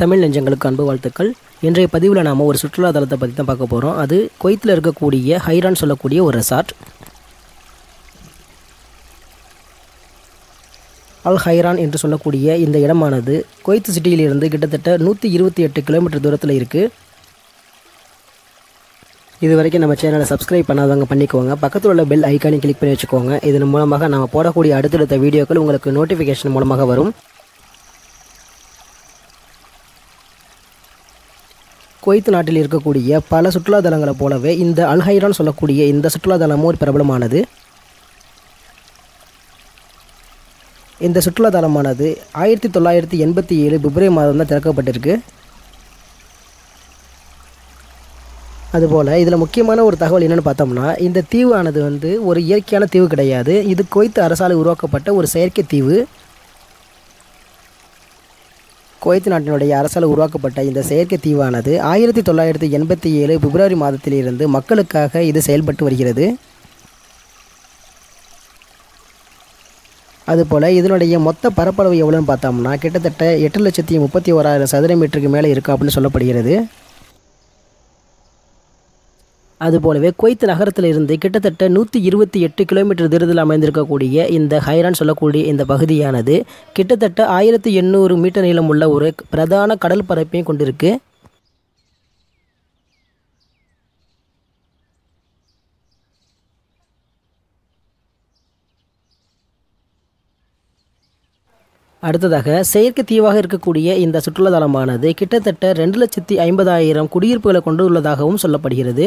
தமிழ் நெஞ்சங்களுக்கு அன்பு வாழ்த்துக்கள். இன்றைய பதிவில் நாம் ஒரு சுற்றுலா தலத்தை பற்றி தான் பார்க்க போகிறோம். அது குவைத்தில் இருக்கக்கூடிய ஹைரான் சொல்லக்கூடிய ஒரு ரெசார்ட். அல் ஹைரான் என்று சொல்லக்கூடிய இந்த இடமானது குவைத் சிட்டியிலிருந்து கிட்டத்தட்ட 128 கிலோமீட்டர் தூரத்தில் இருக்குது. இது வரைக்கும் நம்ம சேனலை சப்ஸ்கிரைப் பண்ணாதவங்க பண்ணிக்கோங்க. பக்கத்தில் உள்ள பெல் ஐக்கானை கிளிக் பண்ணி வச்சுக்கோங்க. இதன் மூலமாக நம்ம போடக்கூடிய அடுத்தடுத்த வீடியோக்கள் உங்களுக்கு நோட்டிஃபிகேஷன் மூலமாக வரும். குவைத் நாட்டில் இருக்கக்கூடிய பல சுற்றுலாத்தலங்களை போலவே இந்த அல் ஹைரான் சொல்லக்கூடிய இந்த சுற்றுலாத்தலமும் ஒரு பிரபலமானது. இந்த சுற்றுலாத்தலமானது 1987 பிப்ரவரி மாதம் தான் திறக்கப்பட்டிருக்கு. அதுபோல் இதில் முக்கியமான ஒரு தகவல் என்னென்னு பார்த்தோம்னா, இந்த தீவானது ஒரு இயற்கையான தீவு கிடையாது. இது குவைத் அரசால் உருவாக்கப்பட்ட ஒரு செயற்கை தீவு. குவைத் நாட்டினுடைய அரசால் உருவாக்கப்பட்ட இந்த செயற்கை தீவானது 1987 பிப்ரவரி மாதத்திலிருந்து மக்களுக்காக இது செயல்பட்டு வருகிறது. அதுபோல் இதனுடைய மொத்த பரப்பளவு எவ்வளோன்னு பார்த்தோம்னா கிட்டத்தட்ட 8,31,000 சதுர மீட்டருக்கு மேலே இருக்கும் அப்படின்னு சொல்லப்படுகிறது. அதுபோலவே குவைத் நகரத்தில் இருந்து கிட்டத்தட்ட 128 கிலோமீட்டர் தூரத்தில் அமைந்திருக்கக்கூடிய இந்த ஹைரான் சொல்லக்கூடிய இந்த பகுதியானது கிட்டத்தட்ட 1800 மீட்டர் நீளம் உள்ள ஒரு பிரதான கடல் பரப்பையும் கொண்டிருக்கு. அடுத்ததாக செயற்கை தீவாக இருக்கக்கூடிய இந்த சுற்றுலாத்தலமானது கிட்டத்தட்ட 2,50,000 குடியிருப்புகளை கொண்டுள்ளதாகவும் சொல்லப்படுகிறது.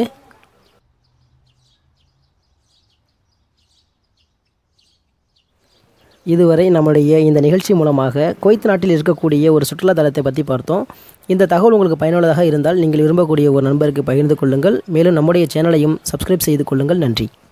இதுவரை நம்முடைய இந்த நிகழ்ச்சி மூலமாக குவைத் நாட்டில் இருக்கக்கூடிய ஒரு சுற்றுலா தலத்தை பற்றி பார்த்தோம். இந்த தகவல் உங்களுக்கு பயனுள்ளதாக இருந்தால் நீங்கள் விரும்பக்கூடிய ஒரு நண்பருக்கு பகிர்ந்து கொள்ளுங்கள். மேலும் நம்முடைய சேனலையும் சப்ஸ்கிரைப் செய்து கொள்ளுங்கள். நன்றி.